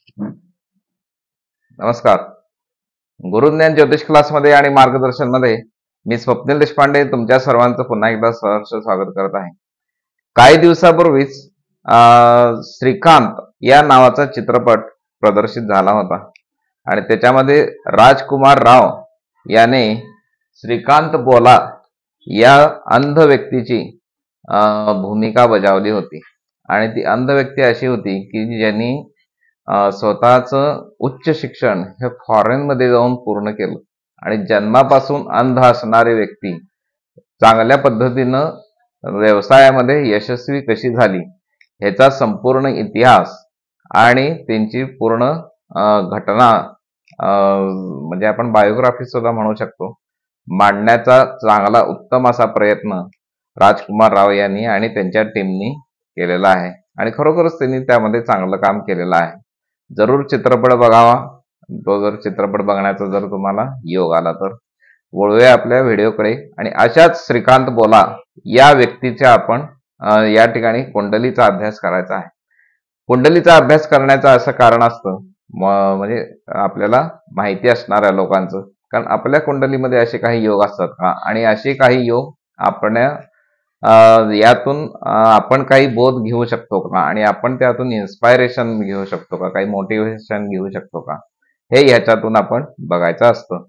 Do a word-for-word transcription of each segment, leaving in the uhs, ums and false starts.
नमस्कार. गुरुज्ञान ज्योतिष क्लासमध्ये आणि मार्गदर्शन मध्ये मी स्वप्नील देशपांडे तुमच्या सर्वांचं पुन्हा एकदा सहर्ष स्वागत करत आहे. काही दिवसापूर्वीच श्रीकांत या नावाचा चित्रपट प्रदर्शित झाला होता आणि त्याच्यामध्ये राजकुमार राव याने श्रीकांत बोला या अंध व्यक्तीची भूमिका बजावली होती. आणि ती अंध व्यक्ती अशी होती की ज्यांनी स्वतःच उच्च शिक्षण हे फॉरेन मध्ये जाऊन पूर्ण केलं आणि जन्मापासून अंध असणारी व्यक्ती चांगल्या पद्धतीनं व्यवसायामध्ये यशस्वी कशी झाली ह्याचा संपूर्ण इतिहास आणि त्यांची पूर्ण घटना म्हणजे आपण बायोग्राफी सुद्धा म्हणू शकतो मांडण्याचा चांगला उत्तम असा प्रयत्न राजकुमार राव यांनी आणि त्यांच्या टीमनी केलेला आहे आणि खरोखरच त्यांनी त्यामध्ये चांगलं काम केलेलं आहे. जरूर चित्रपट बघावा. तो जर चित्रपट बघण्याचा जर तुम्हाला योग आला तर वळूया आपल्या व्हिडिओकडे आणि अशाच श्रीकांत बोला या व्यक्तीच्या आपण या ठिकाणी कुंडलीचा अभ्यास करायचा आहे. कुंडलीचा अभ्यास करण्याचं असं कारण असतं म्हणजे आपल्याला माहिती असणाऱ्या लोकांचं, कारण आपल्या कुंडलीमध्ये असे काही योग असतात का आणि असे काही योग आपण यातून आपण काही बोध घेऊ शकतो का आणि आपण त्यातून इन्स्पायरेशन घेऊ शकतो का, काही मोटिवेशन घेऊ शकतो का, हे ह्याच्यातून आपण बघायचं असतं.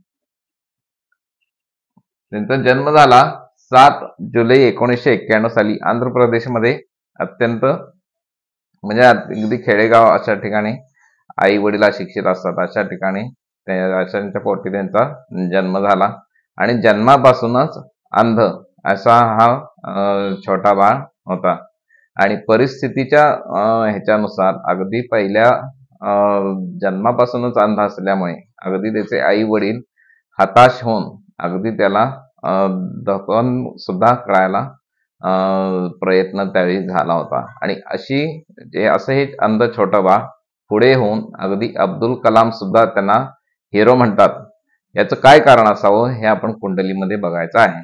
त्यांचा जन्म झाला सात जुलै एकोणीसशे एक्क्याण्णव साली आंध्र प्रदेशमध्ये. अत्यंत म्हणजे अगदी खेडेगाव अशा ठिकाणी आई वडील अशिक्षित असतात अशा ठिकाणी अशांच्या पोटी त्यांचा जन्म झाला आणि जन्मापासूनच अंध असा हा छोटा बाळ होता. आणि परिस्थितीच्या ह्याच्यानुसार अगदी पहिल्या जन्मापासूनच अंध असल्यामुळे अगदी त्याचे आई वडील हताश होऊन अगदी त्याला दफन सुद्धा करायला प्रयत्न त्यावेळी झाला होता. आणि अशी जे असं हे अंध छोटं बाळ पुढे होऊन अगदी अब्दुल कलाम सुद्धा त्यांना हिरो म्हणतात. याचं काय कारण असावं हे आपण कुंडलीमध्ये बघायचं आहे.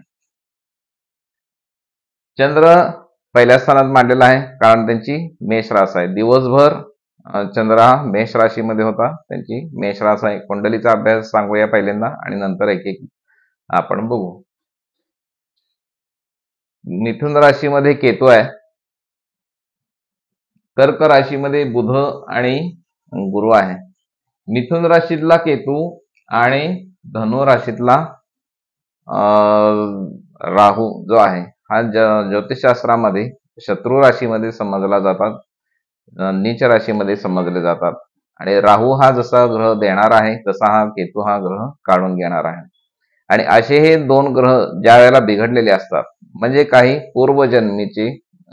चंद्र पहिल्या स्थानात मांडलेला आहे कारण त्यांची मेष रास आहे. दिवसभर चंद्र हा मेष राशीमध्ये होता, त्यांची मेष रास आहे. कुंडलीचा अभ्यास सांगूया पहिल्यांदा आणि नंतर एक एक आपण बघू. मिथुन राशीमध्ये केतू आहे, कर्क राशीमध्ये बुध आणि गुरु आहे. मिथुन राशीतला केतू आणि धनु राशीतला राहू जो आहे हा ज्योतिषशास्त्रामध्ये शत्रू राशीमध्ये समजला जातात, नीच राशीमध्ये समजले जातात. आणि राहू हा जसा ग्रह देणार आहे तसा हा केतू हा ग्रह काढून घेणार आहे. आणि असे हे दोन ग्रह ज्या वेळेला बिघडलेले असतात म्हणजे काही पूर्वजन्मीची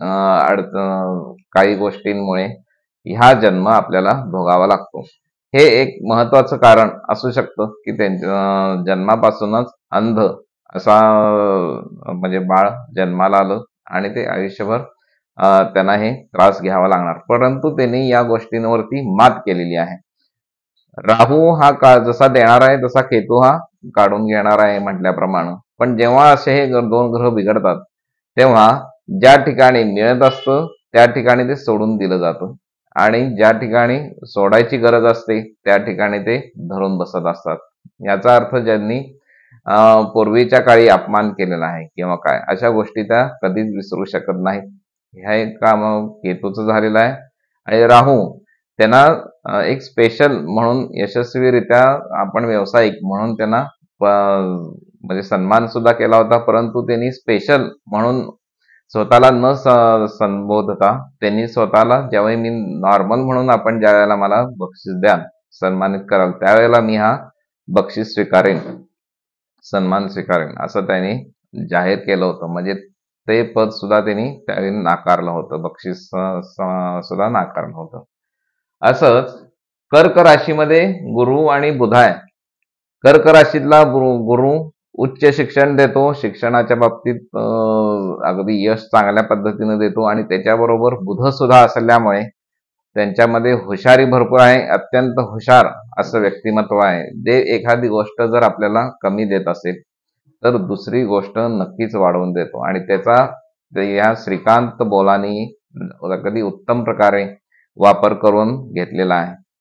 अडचण काही गोष्टींमुळे ह्या जन्म आपल्याला भोगावा लागतो. हे एक महत्वाचं कारण असू शकतं की त्यांच्या जन्मापासूनच अंध असा म्हणजे बाळ जन्माला आलं आणि ते आयुष्यभर त्यांना हे त्रास घ्यावा लागणार, परंतु त्यांनी या गोष्टींवरती मात केलेली आहे. राहू हा का जसा देणार आहे तसा केतू हा काढून घेणार आहे म्हटल्याप्रमाणे. पण जेव्हा असे हे दोन ग्रह बिघडतात तेव्हा ज्या ठिकाणी मिळत असतं त्या ठिकाणी ते सोडून दिलं जातं आणि ज्या ठिकाणी सोडायची गरज असते त्या ठिकाणी ते धरून बसत असतात. याचा अर्थ ज्यांनी पूर्वीच्या काळी अपमान केलेला आहे किंवा काय अशा गोष्टी त्या कधीच विसरू शकत नाहीत. हे काम केतूचं झालेलं आहे. आणि राहू त्यांना एक स्पेशल म्हणून यशस्वीरित्या आपण व्यावसायिक म्हणून त्यांना म्हणजे सन्मान सुद्धा केला होता, परंतु त्यांनी स्पेशल म्हणून स्वतःला न संबोधता त्यांनी स्वतःला ज्यावेळी मी नॉर्मल म्हणून आपण ज्या वेळेला मला बक्षीस द्याल सन्मानित कराल त्यावेळेला मी हा बक्षीस स्वीकारेन, सन्मान स्वीकारेन असं त्यांनी जाहीर केलं होतं. म्हणजे ते पद सुद्धा त्यांनी त्यावेळी नाकारलं होतं, बक्षीस सुद्धा नाकारलं होतं. असंच कर्क राशीमध्ये गुरु आणि बुध आहे. कर्क राशीतला गुरु उच्च शिक्षण देतो, शिक्षणाच्या बाबतीत अगदी यश चांगल्या पद्धतीने देतो आणि त्याच्याबरोबर बुध सुद्धा असल्यामुळे त्यांच्यामध्ये हुशारी भरपूर आहे, अत्यंत हुशार असं व्यक्तिमत्व आहे. जे एखादी गोष्ट जर आपल्याला कमी देत असेल तर दुसरी गोष्ट नक्कीच वाढवून देतो आणि त्याचा या श्रीकांत बोलानी अगदी उत्तम प्रकारे वापर करून घेतलेला आहे.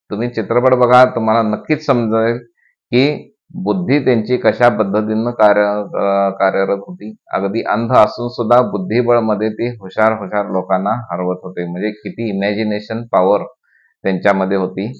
तुम्ही चित्रपट बघा, तुम्हाला नक्कीच समजेल की बुद्धी त्यांची कशा पद्धतीनं कार्य अं, कार्यरत होती. अगदी अंध असून सुद्धा बुद्धिबळमध्ये ती हुशार हुशार लोकांना हरवत होते. म्हणजे किती इमॅजिनेशन पॉवर त्यांच्यामध्ये होती.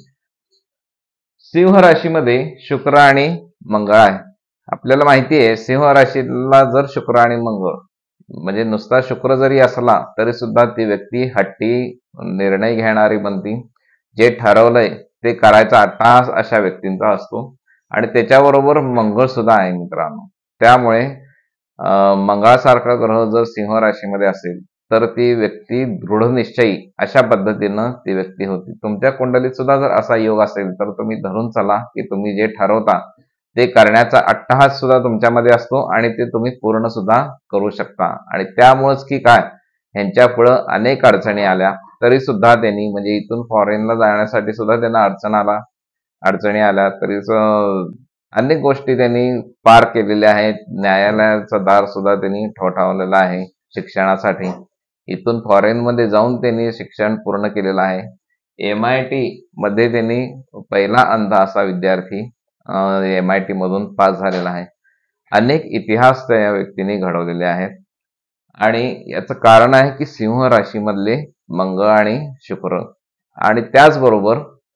सिंह राशीमध्ये शुक्र आणि मंगळ आहे. आपल्याला माहिती आहे सिंह राशीला जर शुक्र आणि मंगळ म्हणजे नुसता शुक्र जरी असला तरी सुद्धा ती व्यक्ती हट्टी, निर्णय घेणारी बनती. जे ठरवलंय ते करायचा अट्टाहास अशा व्यक्तींचा असतो. आणि त्याच्याबरोबर मंगळ सुद्धा आहे मित्रांनो. त्यामुळे अं, मंगळासारखा ग्रह जर सिंह राशीमध्ये असेल तर ती व्यक्ती दृढनिश्चयी अशा पद्धतीनं ती व्यक्ती होती. तुमच्या कुंडलीत सुद्धा जर असा योग असेल तर तुम्ही धरून चला की तुम्ही जे ठरवता ते करण्याचा अट्टहास सुद्धा तुमच्यामध्ये असतो आणि ते तुम्ही पूर्ण सुद्धा करू शकता. आणि त्यामुळेच की काय ह्यांच्या पुढं अनेक अडचणी आल्या तरी सुद्धा त्यांनी म्हणजे इथून फॉरेनला जाण्यासाठी सुद्धा त्यांना अडचण आला अडचणी आल्या तरी स- अनेक गोष्टी त्यांनी पार केलेल्या आहेत. न्यायालयाचं दार सुद्धा त्यांनी ठोठावलेलं आहे शिक्षणासाठी. इथून फॉरेन मध्ये जाऊन त्यांनी शिक्षण पूर्ण केलेलं आहे. एम आय टी मध्ये त्यांनी पहिला अंध असा विद्यार्थी एम आय टी मधून पास झालेला आहे. अनेक इतिहास त्या व्यक्तीने घडवलेले आहेत. आणि याचं कारण आहे की सिंह राशीमधले मंगळ आणि शुक्र. आणि त्याचबरोबर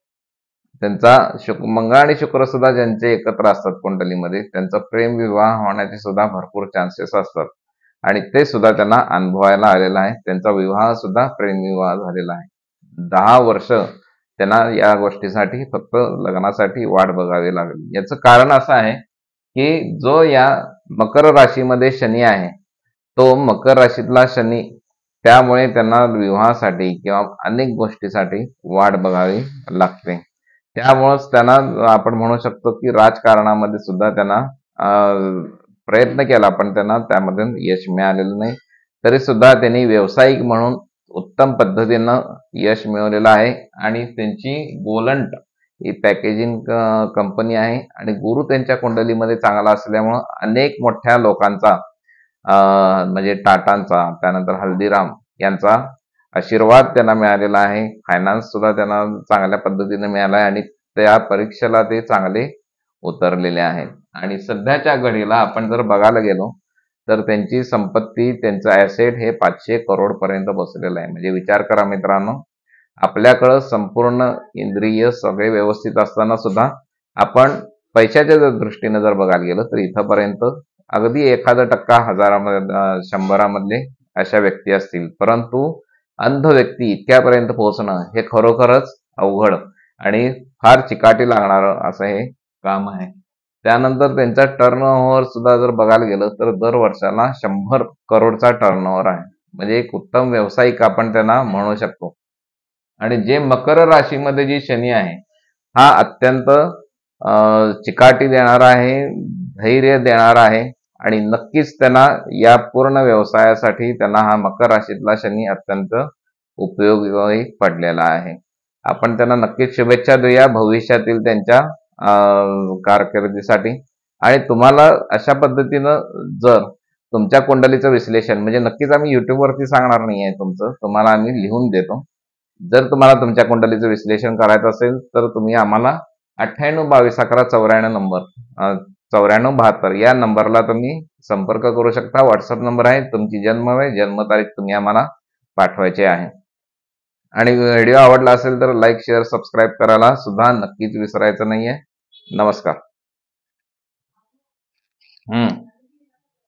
त्यांचा शुक मंगळ आणि शुक्र सुद्धा ज्यांचे एकत्र असतात कुंडलीमध्ये त्यांचा प्रेम विवाह होण्याचे सुद्धा भरपूर चान्सेस असतात. आणि ते सुद्धा त्यांना अनुभवायला आलेला आहे. त्यांचा विवाह सुद्धा प्रेम विवाह झालेला आहे. दहा वर्ष त्यांना या गोष्टीसाठी फक्त लग्नासाठी वाट बघावी लागली. याचं कारण असं आहे की जो या मकर राशीमध्ये शनी आहे तो मकर राशीतला शनी, त्यामुळे त्यांना विवाहासाठी किंवा अनेक गोष्टीसाठी वाट बघावी लागते. त्यामुळेच त्यांना आपण म्हणू शकतो की राजकारणामध्ये सुद्धा त्यांना अं, प्रयत्न केला पण त्यांना त्यामधून यश मिळालेलं नाही. तरी सुद्धा त्यांनी व्यावसायिक म्हणून उत्तम पद्धतीनं यश मिळवलेलं आहे. आणि त्यांची गोलंट ही पॅकेजिंग कंपनी आहे आणि गुरु त्यांच्या कुंडलीमध्ये चांगला असल्यामुळं अनेक मोठ्या लोकांचा अं, म्हणजे टाटांचा, त्यानंतर हल्दीराम यांचा आशीर्वाद त्यांना मिळालेला आहे. फायनान्स सुद्धा त्यांना चांगल्या पद्धतीने मिळाला आहे आणि त्या परीक्षेला ते चांगले उतरलेले आहेत. आणि सध्याच्या घडीला आपण जर बघायला गेलो तर त्यांची संपत्ती, त्यांचं ऍसेट हे पाचशे करोड पर्यंत बसलेलं आहे. म्हणजे विचार करा मित्रांनो, आपल्याकडं संपूर्ण इंद्रिय सगळे व्यवस्थित असताना सुद्धा आपण पैशाच्या जर दृष्टीने जर बघायला गेलं तर इथंपर्यंत अगदी एखादा टक्का हजारामध्ये अं, शंभरामधले अशा व्यक्ती असतील. परंतु अंध व्यक्ती इतक्यापर्यंत पोहोचणं हे खरोखरच अवघड आणि फार चिकाटी लागणारं असं हे काम आहे. त्यानंतर त्यांचा टर्नओव्हर सुद्धा जर बघायला गेलं तर दर वर्षाला शंभर करोडचा टर्नओव्हर आहे. म्हणजे एक उत्तम व्यावसायिक आपण त्यांना म्हणू शकतो. आणि जे मकर राशीमध्ये जी शनी आहे हा अत्यंत अं, चिकाटी देणारा आहे, धैर्य देणारा आहे. आणि नक्कीच त्यांना या पूर्ण व्यवसायासाठी त्यांना हा मकर राशीतला शनी अत्यंत उपयोगी पडलेला आहे. आपण त्यांना नक्कीच शुभेच्छा देऊया भविष्यातील त्यांच्या अं, कारकिर्दीसाठी. आणि तुम्हाला अशा पद्धतीनं जर तुमच्या कुंडलीचं विश्लेषण म्हणजे नक्कीच आम्ही युट्यूबवरती सांगणार नाही आहे तुमचं, तुम्हाला आम्ही लिहून देतो. जर तुम्हाला तुमच्या कुंडलीचं विश्लेषण करायचं असेल तर तुम्ही आम्हाला अठ्ठ्याण्णव बावीस अकरा चौऱ्याण्णव नंबर चौऱ्याण्णव बहात्तर या नंबरला तुम्ही संपर्क करू शकता. व्हॉट्सअप नंबर आहे. तुमची जन्मवेळ जन्मतारीख तुम्ही आम्हाला पाठवायची आहे. आणि व्हिडिओ आवडला असेल तर लाईक शेअर सबस्क्राईब करायला सुद्धा नक्कीच विसरायचं नाहीये. नमस्कार. हम्म